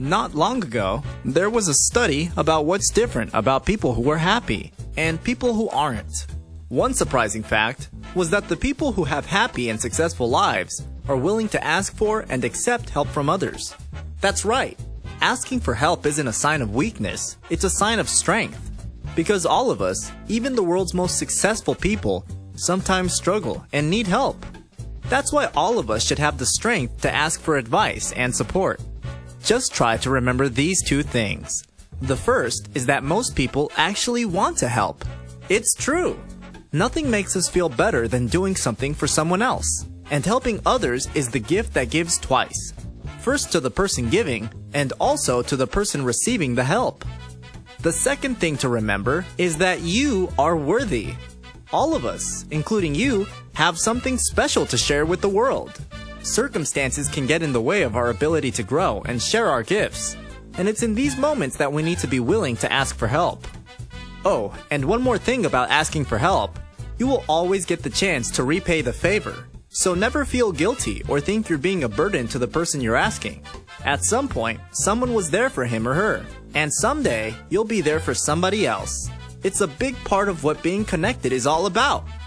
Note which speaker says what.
Speaker 1: Not long ago, there was a study about what's different about people who are happy and people who aren't. One surprising fact was that the people who have happy and successful lives are willing to ask for and accept help from others. That's right. Asking for help isn't a sign of weakness, it's a sign of strength. Because all of us, even the world's most successful people, sometimes struggle and need help. That's why all of us should have the strength to ask for advice and support. Just try to remember these two things. The first is that most people actually want to help. It's true. Nothing makes us feel better than doing something for someone else. And helping others is the gift that gives twice. First to the person giving, and also to the person receiving the help. The second thing to remember is that you are worthy. All of us, including you, have something special to share with the world. Circumstances can get in the way of our ability to grow and share our gifts. And it's in these moments that we need to be willing to ask for help. Oh, and one more thing about asking for help. You will always get the chance to repay the favor. So never feel guilty or think you're being a burden to the person you're asking. At some point, someone was there for him or her. And someday, you'll be there for somebody else. It's a big part of what being connected is all about.